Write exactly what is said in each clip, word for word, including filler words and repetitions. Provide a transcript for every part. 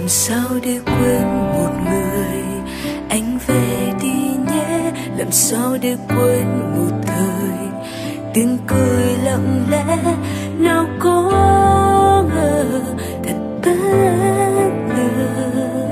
làm sao để quên một người, anh về đi nhé. Làm sao để quên một thời tiếng cười lặng lẽ, nào có ngờ thật bất ngờ.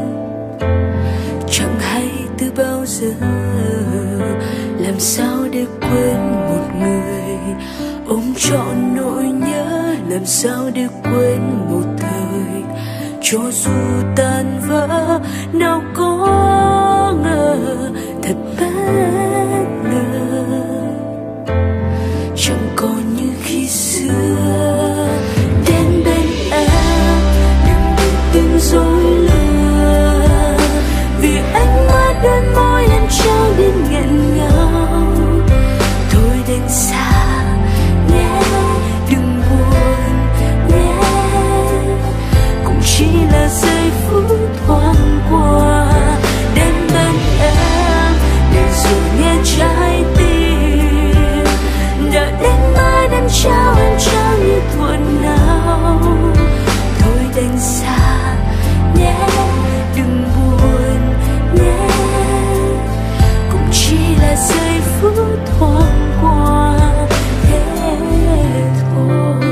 Chẳng hay từ bao giờ, làm sao để quên một người, ôm trọn nỗi nhớ. Làm sao để quên một thời, cho dù tan vỡ, nào có ngờ thật bất ngờ. Chẳng còn như khi xưa, đến bên em đừng để tình dối lừa, vì ánh mắt đôi môi em trao đến nghẹn ngào. Thôi đành xa nhé, đừng buồn nhé, cũng chỉ là giây phút thoáng qua. Đến bên em để rồi nghe trái tim đã đến mãi đêm trao em trao như thuở nào. Thôi đành xa nhé, đừng buồn nhé, cũng chỉ là giây phút thoáng qua thế thôi.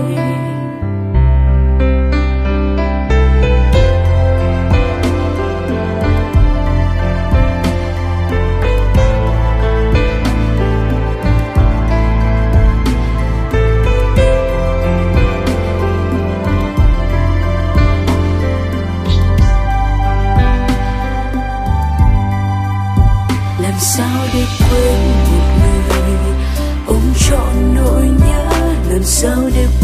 Làm sao để quên một người, ôm trọn nỗi nhớ. Làm sao để